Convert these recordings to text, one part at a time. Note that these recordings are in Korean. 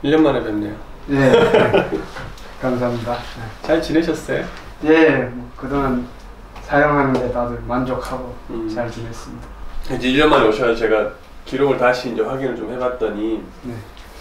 1년 만에 뵙네요. 네. 감사합니다. 잘 지내셨어요? 예, 뭐 그동안 사용하는데 다들 만족하고 잘 지냈습니다. 이제 1년 만에 오셔서 제가 기록을 다시 이제 확인을 좀 해봤더니 네.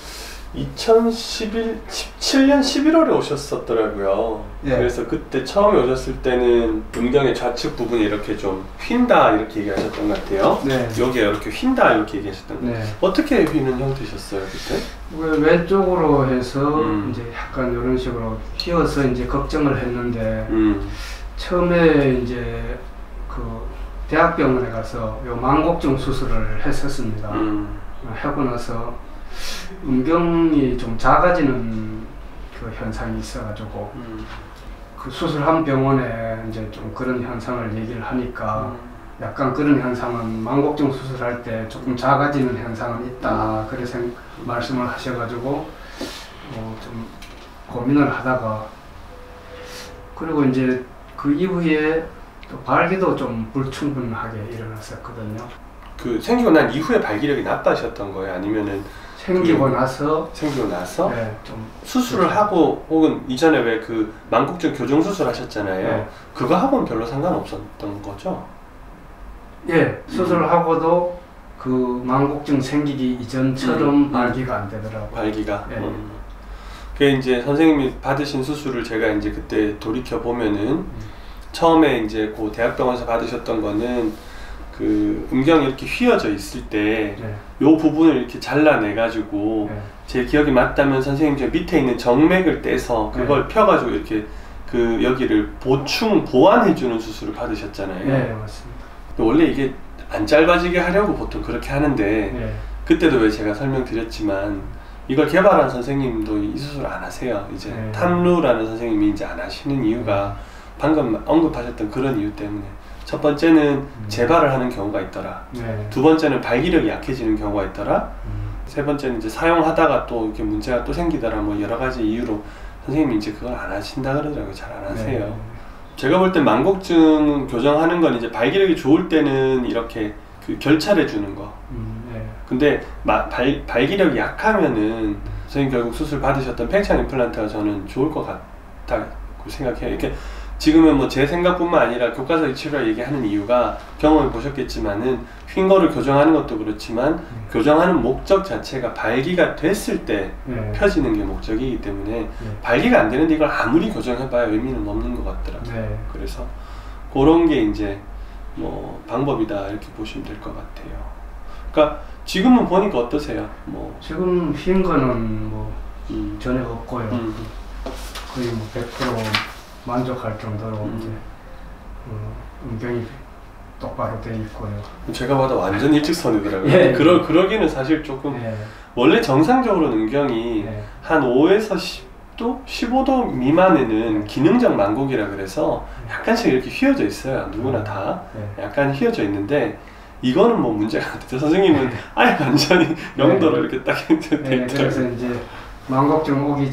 2017년 11월에 오셨었더라고요. 예. 그래서 그때 처음에 오셨을 때는 음경의 좌측 부분이 이렇게 좀 휜다 이렇게 얘기하셨던 것 같아요. 네. 여기가 이렇게 휜다 이렇게 얘기하셨던 것 같아요. 네. 어떻게 휘는 형태셨어요 그때? 왼쪽으로 해서 이제 약간 이런 식으로 휘어서 이제 걱정을 했는데 처음에 이제 그 대학병원에 가서 요 망곡증 수술을 했었습니다. 하고 나서 음경이 좀 작아지는 그 현상이 있어가지고 그 수술한 병원에 이제 좀 그런 현상을 얘기를 하니까 약간 그런 현상은 망곡증 수술할 때 조금 작아지는 현상은 있다 그래서 말씀을 하셔가지고 좀 고민을 하다가 그리고 이제 그 이후에 또 발기도 좀 불충분하게 일어났었거든요. 그 생기고 난 이후에 발기력이 나빠졌던 거예요? 아니면은 생기고 나서 네, 좀 수술을 하고 혹은 이전에 왜 그 망곡증 교정 수술 하셨잖아요. 네. 그거 하고는 별로 상관없었던 거죠? 예, 수술을 하고도 그 망곡증 생기기 이전처럼 발기가 안 되더라고요. 발기가. 예. 그 이제 선생님이 받으신 수술을 제가 이제 그때 돌이켜 보면은 처음에 이제 그 대학병원에서 받으셨던 거는 그 음경이 이렇게 휘어져 있을 때 요 부분을 이렇게 잘라내 가지고 제 기억이 맞다면 선생님 저 밑에 있는 정맥을 떼서 그걸 펴가지고 이렇게 그 여기를 보완해 주는 수술을 받으셨잖아요. 네, 맞습니다. 원래 이게 안 짧아지게 하려고 보통 그렇게 하는데 그때도 왜 제가 설명드렸지만 이걸 개발한 선생님도 이 수술을 안 하세요. 이제 탐루라는 선생님이 이제 안 하시는 이유가 방금 언급하셨던 그런 이유 때문에 첫 번째는 재발을 하는 경우가 있더라. 두 번째는 발기력이 약해지는 경우가 있더라. 세 번째는 이제 사용하다가 또 이렇게 문제가 또 생기더라. 뭐 여러 가지 이유로 선생님이 이제 그걸 안 하신다 그러더라고요. 잘 안 하세요. 제가 볼 땐 망곡증 교정하는 건 이제 발기력이 좋을 때는 이렇게 그 결찰해 주는 거. 근데 발기력이 약하면은 선생님 결국 수술 받으셨던 팽창 임플란트가 저는 좋을 것 같다고 생각해요. 이렇게 지금은 뭐 제 생각뿐만 아니라 교과서의 치료를 얘기하는 이유가 경험해 보셨겠지만은 휜 거를 교정하는 것도 그렇지만 교정하는 목적 자체가 발기가 됐을 때 펴지는 게 목적이기 때문에 발기가 안 되는데 이걸 아무리 교정해봐야 의미는 없는 것 같더라고요. 그래서 그런 게 이제 뭐 방법이다 이렇게 보시면 될 것 같아요. 그러니까 지금은 보니까 어떠세요? 뭐 지금 휜 거는 뭐 전혀 없고요. 거의 뭐 100% 만족할 정도로 이제 음경이 똑바로 돼 있고요. 제가 봐도 완전 일직선이더라고요. 그러기는 사실 조금 원래 정상적으로 음경이 한 5에서 10도, 15도 미만에는 기능적 망곡이라 그래서 약간씩 이렇게 휘어져 있어요. 누구나 다 약간 휘어져 있는데 이거는 뭐 문제가 안 되죠. 선생님은 아예 완전히 0도로 이렇게 딱 돼 있더라고요. 그래서 이제 망곡증 오기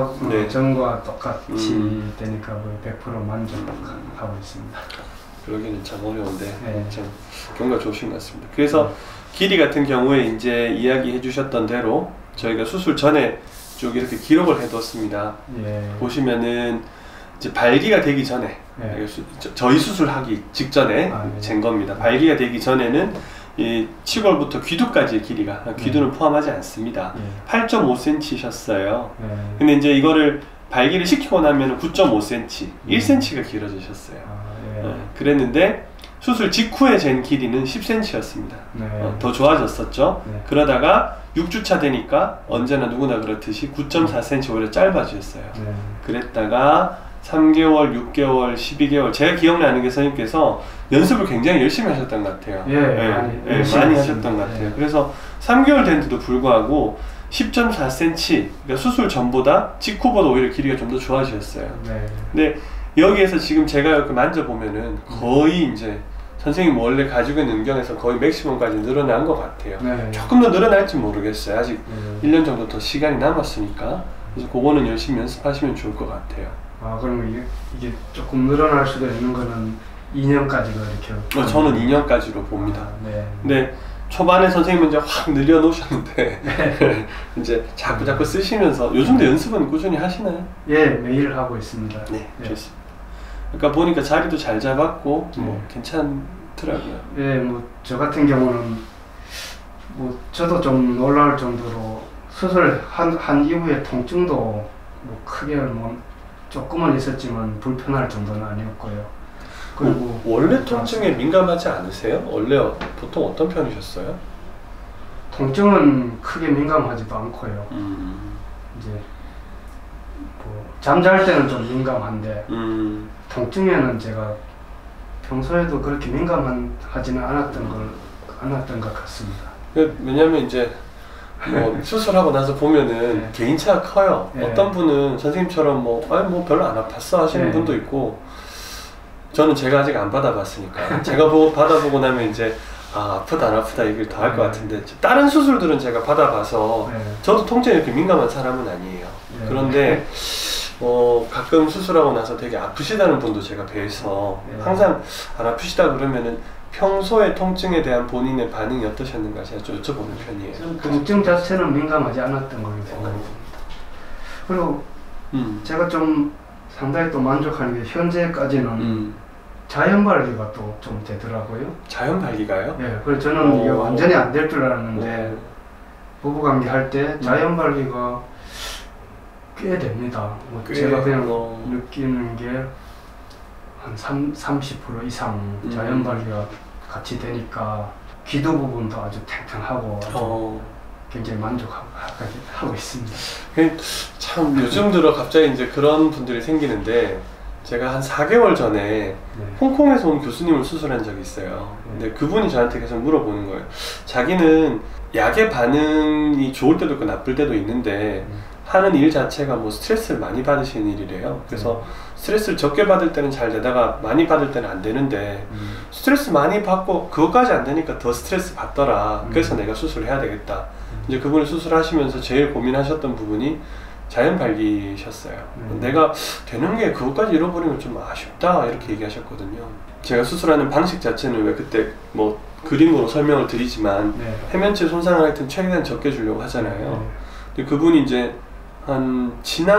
전과 똑같이 되니까 100% 만족하고 있습니다. 그러기는 참 어려운데 참 경과 좋으신 것 같습니다. 그래서 길이 같은 경우에 이제 이야기해 주셨던 대로 저희가 수술 전에 쭉 이렇게 기록을 해뒀습니다. 보시면은 이제 발기가 되기 전에 저희 수술하기 직전에 잰 겁니다. 발기가 되기 전에는 이 치골부터 귀두까지의 길이가 귀두는 포함하지 않습니다. 8.5cm셨어요. 근데 이제 이거를 발기를 시키고 나면 9.5cm, 1cm가 길어지셨어요. 그랬는데 수술 직후에 잰 길이는 10cm였습니다. 더 좋아졌었죠. 그러다가 6주차 되니까 언제나 누구나 그렇듯이 9.4cm 오히려 짧아지셨어요. 그랬다가 3개월, 6개월, 12개월 제가 기억나는 게 선생님께서 연습을 굉장히 열심히 하셨던 것 같아요. 많이 하셨던 것 같아요. 그래서 3개월 된데도 불구하고 10.4cm, 그러니까 수술 전보다 직후보다 오히려 길이가 좀 더 좋아지셨어요. 근데 여기에서 지금 제가 이렇게 만져보면은 거의 이제 선생님 원래 가지고 있는 음경에서 거의 맥시멈까지 늘어난 것 같아요. 조금 더 늘어날지 모르겠어요. 아직 1년 정도 더 시간이 남았으니까. 그래서 그거는 열심히 연습하시면 좋을 것 같아요. 그러면 이게 조금 늘어날 수도 있는 거는 2년까지가 이렇게? 저는 2년까지로 봅니다. 근데 초반에 선생님은 이제 확 늘려놓으셨는데 이제 자꾸 쓰시면서 요즘도 연습은 꾸준히 하시나요? 예, 매일 하고 있습니다. 네, 좋습니다. 그러니까 보니까 자리도 잘 잡았고 뭐 괜찮더라고요. 예, 뭐 저 같은 경우는 뭐 저도 좀 놀라울 정도로 수술한 이후에 통증도 뭐 크게 뭐 조금은 있었지만 불편할 정도는 아니었고요. 그리고 원래 통증에 민감하지 않으세요? 원래 보통 어떤 편이셨어요? 통증은 크게 민감하지도 않고요. 이제 뭐 잠잘 때는 좀 민감한데 통증에는 제가 평소에도 그렇게 민감하지는 않았던 것 같습니다. 왜냐면 이제 뭐 수술하고 나서 보면은 개인차가 커요. 어떤 분은 선생님처럼 뭐 별로 안 아팠어 하시는 분도 있고, 저는 제가 아직 안 받아봤으니까 제가 받아보고 나면 이제 아프다 안 아프다 얘기를 더 할 것 같은데, 다른 수술들은 제가 받아봐서 저도 통증에 이렇게 민감한 사람은 아니에요. 그런데 가끔 수술하고 나서 되게 아프시다는 분도 제가 뵈서 항상 안 아프시다 그러면은 평소에 통증에 대한 본인의 반응이 어떠셨는가 제가 좀 여쭤보는 편이에요. 통증 자체는 민감하지 않았던 걸로 생각합니다. 그리고 제가 좀 상당히 또 만족하는 게 현재까지는 자연발기가 또 좀 되더라고요. 자연발기가요? 네, 그래서 저는 이게 완전히 안 될 줄 알았는데 부부관계 할 때 자연발기가 꽤 됩니다. 제가 그냥 느끼는 게 한 30% 이상 자연발기가 같이 되니까 기도 부분도 아주 탱탱하고 아주 굉장히 만족하고 있습니다. 참 요즘 들어 갑자기 이제 그런 분들이 생기는데, 제가 한 4개월 전에 홍콩에서 온 교수님을 수술한 적이 있어요. 근데 그분이 저한테 계속 물어보는 거예요. 자기는 약의 반응이 좋을 때도 있고 나쁠 때도 있는데 하는 일 자체가 뭐 스트레스를 많이 받으시는 일이래요. 그래서 스트레스를 적게 받을 때는 잘 되다가 많이 받을 때는 안 되는데 스트레스 많이 받고 그것까지 안 되니까 더 스트레스 받더라. 그래서 내가 수술을 해야 되겠다. 이제 그분이 수술하시면서 제일 고민하셨던 부분이 자연발기셨어요. 내가 되는 게 그것까지 잃어버리면 좀 아쉽다 이렇게 얘기하셨거든요. 제가 수술하는 방식 자체는 왜 그때 뭐 그림으로 설명을 드리지만 해면체 손상을 하여튼 최대한 적게 주려고 하잖아요. 근데 그분이 이제 한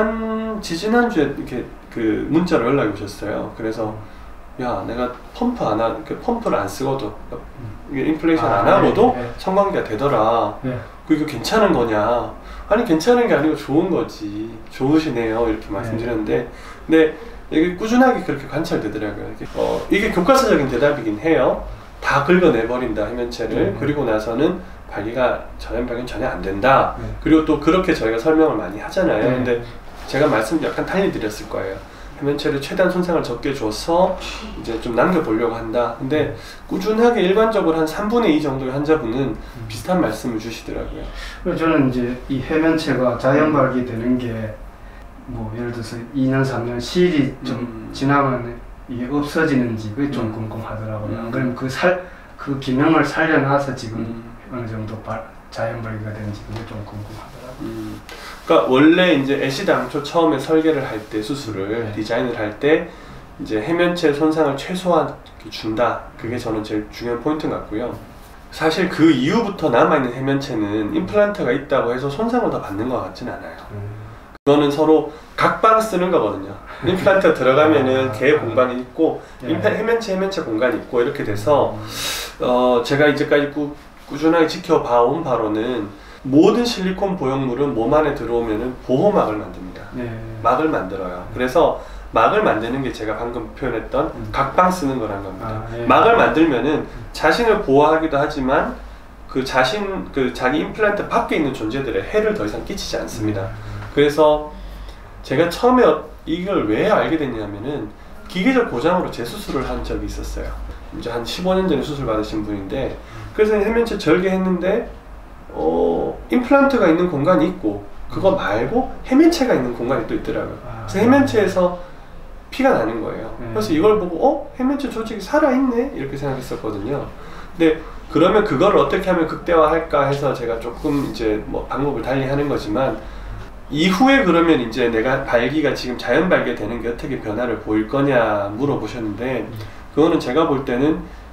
지지난주에 이렇게 그 문자로 연락이 오셨어요. 그래서 야, 내가 펌프를 안 쓰고도 인플레이션 안 하고도 성관계가 되더라. 그게 괜찮은 거냐? 아니 괜찮은 게 아니고 좋은 거지. 좋으시네요 이렇게 말씀드렸는데, 근데 이게 꾸준하게 그렇게 관찰되더라고요. 이게 교과서적인 대답이긴 해요. 다 긁어내버린다 해면체를. 그리고 나서는 자연발기는 전혀 안 된다. 그리고 또 그렇게 저희가 설명을 많이 하잖아요. 근데 제가 말씀 약간 달리 드렸을 거예요. 해면체를 최대한 손상을 적게 줘서 이제 좀 남겨보려고 한다. 근데 꾸준하게 일반적으로 한 3분의 2 정도의 환자분은 비슷한 말씀을 주시더라고요. 저는 이제 이 해면체가 자연발기 되는 게 뭐 예를 들어서 2년 3년 시일이 좀 지나면 이게 없어지는지 그게 좀 궁금하더라고요. 그럼 그 기능을 살려놔서 지금 어느 정도 자연발기가 되는지 그게 좀 궁금하더라고요. 그러니까 원래 이제 애시 당초 처음에 설계를 할 때 수술을 디자인을 할 때 이제 해면체 손상을 최소한 준다. 그게 저는 제일 중요한 포인트 같고요. 사실 그 이후부터 남아있는 해면체는 임플란트가 있다고 해서 손상을 더 받는 것 같지는 않아요. 그거는 서로 각방 쓰는 거거든요. 임플란트가 들어가면은 개 공간이 있고 해면체 공간이 있고 이렇게 돼서 제가 이제까지 꾸준하게 지켜봐온 바로는 모든 실리콘 보형물은 몸 안에 들어오면은 보호막을 만듭니다. 막을 만들어요. 그래서 막을 만드는 게 제가 방금 표현했던 각방 쓰는 거란 겁니다. 막을 만들면은 자신을 보호하기도 하지만 자기 임플란트 밖에 있는 존재들의 해를 더 이상 끼치지 않습니다. 그래서 제가 처음에 이걸 왜 알게 됐냐면은 기계적 고장으로 재수술을 한 적이 있었어요. 이제 한 15년 전에 수술 받으신 분인데, 그래서 해면체 절개했는데 임플란트가 있는 공간이 있고 그거 말고 해면체가 있는 공간이 또 있더라고요. 그래서 해면체에서 피가 나는 거예요. 그래서 이걸 보고 해면체 조직이 살아있네 이렇게 생각했었거든요. 근데 그러면 그걸 어떻게 하면 극대화할까 해서 제가 조금 이제 뭐 방법을 달리 하는 거지만, 이후에 그러면 이제 내가 발기가 지금 자연발기가 되는 게 어떻게 변화를 보일 거냐 물어보셨는데, 그거는 제가 볼 때는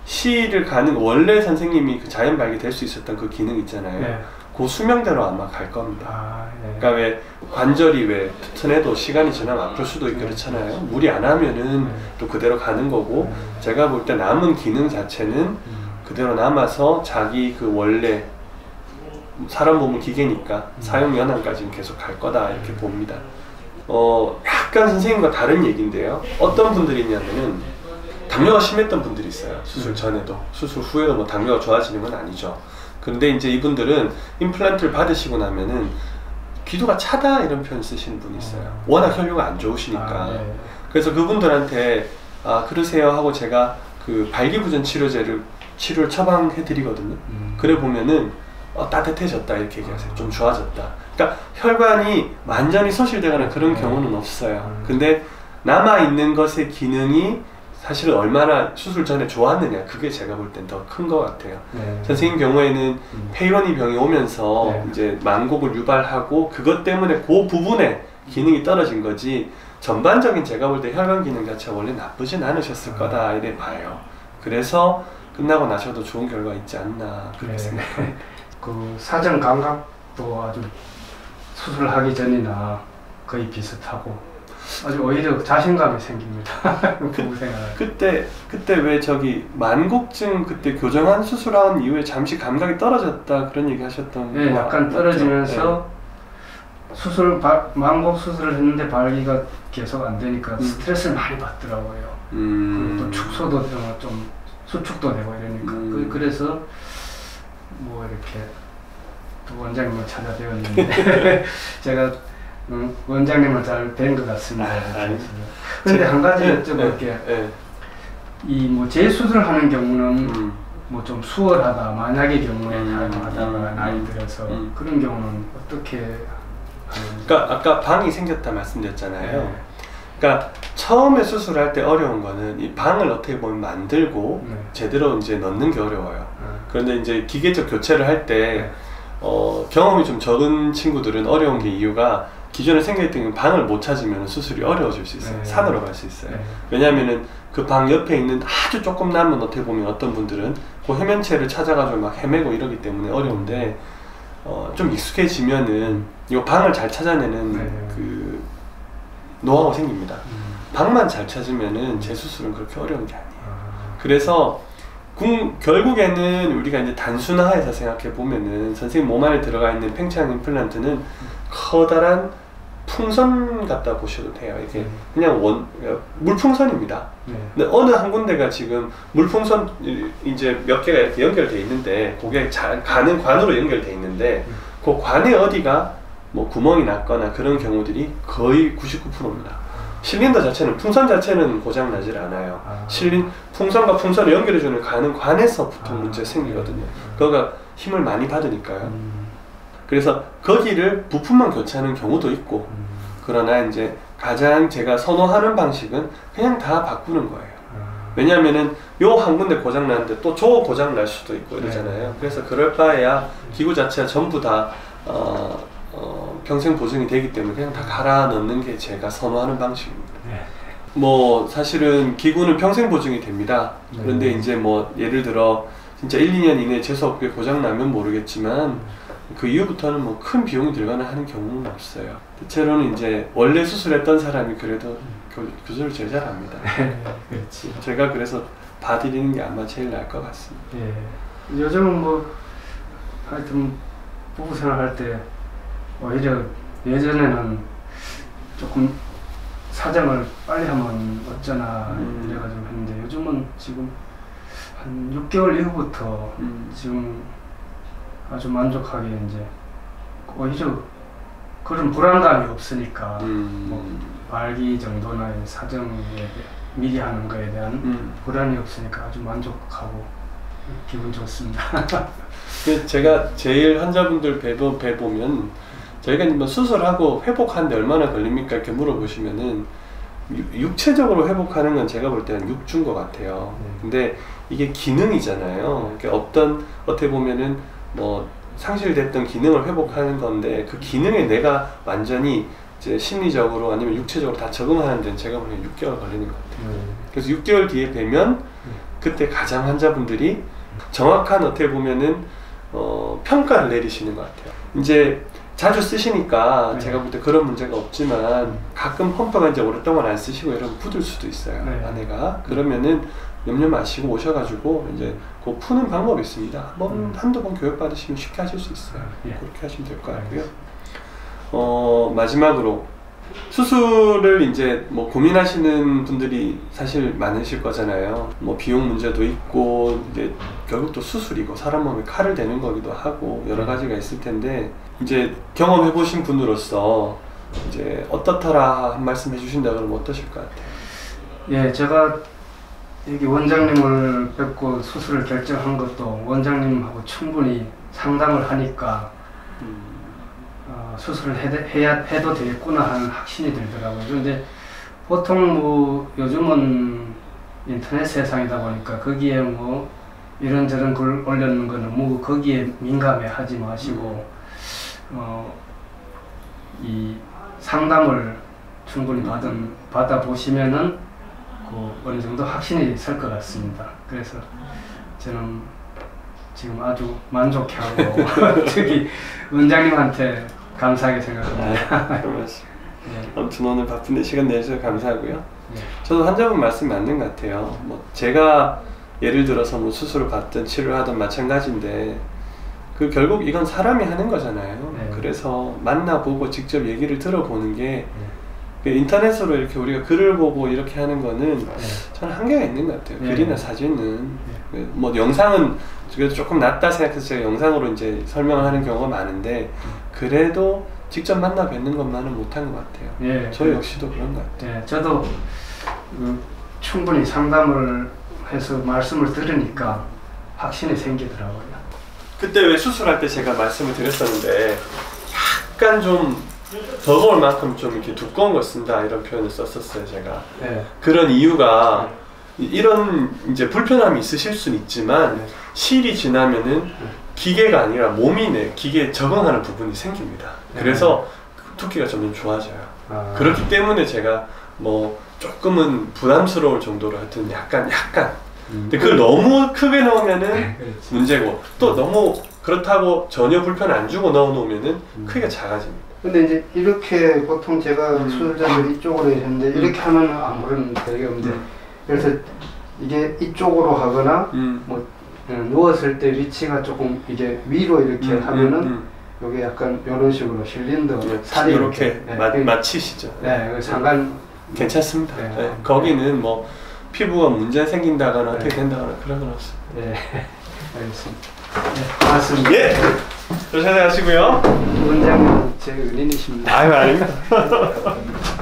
C를 가는 원래 선생님이 그 자연발기 될 수 있었던 그 기능 있잖아요. 네. 그 수명대로 아마 갈 겁니다. 네. 그러니까 왜 관절이 왜 튼튼해도 시간이 지나면 아플 수도 있고 그렇잖아요. 무리 안 하면은 또 그대로 가는 거고, 제가 볼 때 남은 기능 자체는 그대로 남아서 자기 그 원래 사람 몸은 기계니까 사용 연한까지는 계속 갈 거다 이렇게 봅니다. 약간 선생님과 다른 얘기인데요. 어떤 분들이 있냐면은 당뇨가 심했던 분들이 있어요. 수술 전에도 수술 후에도 뭐 당뇨가 좋아지는 건 아니죠. 근데 이제 이분들은 임플란트를 받으시고 나면은 기도가 차다 이런 표현 쓰시는 분이 있어요. 워낙 혈류가 안 좋으시니까. 그래서 그분들한테 그러세요 하고 제가 그 발기부전 치료를 처방해 드리거든요. 그래 보면은 따뜻해졌다 이렇게 얘기하세요. 좀 좋아졌다. 그러니까 혈관이 완전히 소실되거나 그런 경우는 없어요. 근데 남아있는 것의 기능이 사실 얼마나 수술 전에 좋았느냐, 그게 제가 볼 땐 더 큰 것 같아요. 선생님 경우에는 페이로니 병이 오면서 이제 만곡을 유발하고 그것 때문에 그 부분에 기능이 떨어진 거지, 전반적인 제가 볼 때 혈관 기능 자체가 원래 나쁘진 않으셨을 거다 이래 봐요. 그래서 끝나고 나셔도 좋은 결과 있지 않나 그렇게 생각합니다. 그 사정 감각도 아주 수술하기 전이나 거의 비슷하고 아주 오히려 자신감이 생깁니다. 그때 왜 저기 만곡증 그때 교정한 수술한 이후에 잠시 감각이 떨어졌다 그런 얘기 하셨던. 네, 약간 떨어지면서 만곡 수술을 했는데 발기가 계속 안 되니까 스트레스를 많이 받더라고요. 그리고 또 축소도 좀 수축도 되고 이러니까 그래서 뭐 이렇게 또 원장님을 찾아뵈었는데 제가 원장님은 잘 된 것 같습니다. 그런데 한 가지 여쭤볼게요. 이 뭐 재수술을 하는 경우는 뭐 좀 수월하다, 만약의 경우에 가능하다가 나이 들어서 그런 경우는 어떻게 하는지. 그러니까 아까 방이 생겼다 말씀드렸잖아요. 그러니까 처음에 수술할 때 어려운 거는 이 방을 어떻게 보면 만들고 제대로 이제 넣는 게 어려워요. 그런데 이제 기계적 교체를 할 때 경험이 좀 적은 친구들은 어려운 게 이유가 기존에 생겨있던 방을 못 찾으면 수술이 어려워질 수 있어요. 산으로 갈 수 있어요. 왜냐하면은 그 방 옆에 있는 아주 조금 남은 어떻게 보면 어떤 분들은 그 해면체를 찾아가지고 막 헤매고 이러기 때문에 어려운데, 좀 익숙해지면은 이 방을 잘 찾아내는 그 노하우가 생깁니다. 방만 잘 찾으면은 재수술은 그렇게 어려운 게 아니에요. 그래서 결국에는 우리가 이제 단순화해서 생각해 보면은 선생님 몸 안에 들어가 있는 팽창 임플란트는 커다란 풍선 같다 보셔도 돼요. 이게 그냥 물풍선입니다. 근데 어느 한 군데가 지금 물풍선 이제 몇 개가 이렇게 연결되어 있는데 그게 가는 관으로 연결되어 있는데 그 관에 어디가 뭐 구멍이 났거나 그런 경우들이 거의 99%입니다. 실린더 자체는, 풍선 자체는 고장 나질 않아요. 풍선과 풍선을 연결해주는 가는 관에서부터 문제 생기거든요. 그거가 힘을 많이 받으니까요. 그래서 거기를 부품만 교체하는 경우도 있고, 그러나 이제 가장 제가 선호하는 방식은 그냥 다 바꾸는 거예요. 왜냐하면은 요 한 군데 고장 나는데 또 저 고장 날 수도 있고 이러잖아요. 그래서 그럴 바에야 기구 자체가 전부 다 평생 보증이 되기 때문에 그냥 다 갈아 넣는 게 제가 선호하는 방식입니다. 뭐 사실은 기구는 평생 보증이 됩니다. 그런데 이제 뭐 예를 들어 진짜 1, 2년 이내에 재수없게 고장 나면 모르겠지만 그 이후부터는 뭐 큰 비용이 들거나 하는 경우는 없어요. 대체로는 이제 원래 수술했던 사람이 그래도 교수를 제일 잘합니다. 그렇지. 제가 그래서 봐드리는 게 아마 제일 나을 것 같습니다. 요즘은 뭐 하여튼 부부 생활할 때 오히려 예전에는 조금 사정을 빨리 하면 어쩌나 이래가지고 했는데 요즘은 지금 한 6개월 이후부터 지금 아주 만족하게 이제 오히려 그런 불안감이 없으니까 뭐 말기 정도나 사정에 미리 하는 거에 대한 불안이 없으니까 아주 만족하고 기분 좋습니다. 제가 제일 환자분들 뵈보면 저희가 뭐 수술하고 회복하는데 얼마나 걸립니까 이렇게 물어보시면은 육체적으로 회복하는 건 제가 볼 때는 6주인 것 같아요. 근데 이게 기능이잖아요. 어떻게 보면은 뭐 상실됐던 기능을 회복하는 건데 그 기능에 내가 완전히 이제 심리적으로 아니면 육체적으로 다 적응하는 데는 제가 보기엔 6개월 걸리는 것 같아요. 그래서 6개월 뒤에 뵈면 그때 가장 환자분들이 정확한 어떻게 보면은 평가를 내리시는 것 같아요. 이제 자주 쓰시니까 제가 볼 때 그런 문제가 없지만 가끔 펌프가 이제 오랫동안 안 쓰시고 이러면 굳을 수도 있어요. 안에가. 그러면은 염려 마시고 오셔가지고 이제 그 푸는 방법이 있습니다. 한두 번 교육 받으시면 쉽게 하실 수 있어요. 그렇게 하시면 될 것 같고요. 마지막으로 수술을 이제 뭐 고민하시는 분들이 사실 많으실 거잖아요. 뭐 비용 문제도 있고 이제 결국 또 수술이고 사람 몸에 칼을 대는 거기도 하고 여러 가지가 있을 텐데 이제 경험해 보신 분으로서 이제 어떻더라 한 말씀 해주신다 그러면 어떠실 것 같아요? 예, 제가 여기 원장님을 뵙고 수술을 결정한 것도 원장님하고 충분히 상담을 하니까 수술을 해도 되겠구나 하는 확신이 들더라고요. 그런데 보통 뭐 요즘은 인터넷 세상이다 보니까 거기에 뭐 이런저런 글 올려놓는 거는 뭐 거기에 민감해 하지 마시고 이 상담을 충분히 받아보시면은 어느 정도 확신이 설 것 같습니다. 그래서 저는 지금 아주 만족해하고 저기 원장님한테 감사하게 생각합니다. 아무튼 오늘 바쁜데 시간 내주셔서 감사하고요. 저도 환자분 말씀 맞는 것 같아요. 뭐 제가 예를 들어서 뭐 수술을 받든 치료를 하든 마찬가지인데 결국 이건 사람이 하는 거잖아요. 그래서 만나보고 직접 얘기를 들어보는 게 인터넷으로 이렇게 우리가 글을 보고 이렇게 하는 거는 저는 한계가 있는 것 같아요. 글이나 사진은 뭐 영상은 그래도 조금 낫다 생각해서 제가 영상으로 이제 설명을 하는 경우가 많은데 그래도 직접 만나 뵙는 것만은 못한 것 같아요. 저 역시도 그런 것 같아요. 저도 충분히 상담을 해서 말씀을 들으니까 확신이 생기더라고요. 그때 왜 수술할 때 제가 말씀을 드렸었는데 약간 좀 버거울 만큼 좀 이렇게 두꺼운 걸 쓴다 이런 표현을 썼었어요 제가. 그런 이유가 이런 이제 불편함이 있으실 수는 있지만 실이 지나면은 기계가 아니라 몸이 기계에 적응하는 부분이 생깁니다. 그래서 두께가 점점 좋아져요. 그렇기 때문에 제가 뭐 조금은 부담스러울 정도로 하여튼 약간 근데 그걸 너무 크게 넣으면은 문제고 또 너무 그렇다고 전혀 불편 안 주고 넣어 놓으면은 크기가 작아집니다. 근데 이제 이렇게 보통 제가 수술자들 이쪽으로 했는데 이렇게 하면 아무런 되게 없는데 그래서 이게 이쪽으로 하거나 뭐 누웠을 때 위치가 조금 이게 위로 이렇게 하면은 요게 약간 이런 식으로 실린더 살이 이렇게 맞히시죠. 상관 괜찮습니다. 거기는 뭐 피부가 문제 생긴다거나 어떻게 된다거나 그런 건 없습니다. 알겠습니다. 고맙습니다. 조심히 하시고요. 원장님 제 은인이십니다. 아닙니다.